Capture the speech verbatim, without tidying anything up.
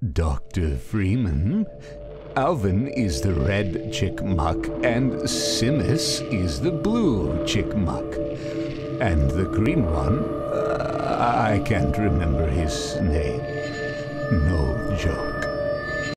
Doctor Freeman, Alvin is the red chickmuck and Simus is the blue chickmuck. And the green one, uh, I can't remember his name. No joke.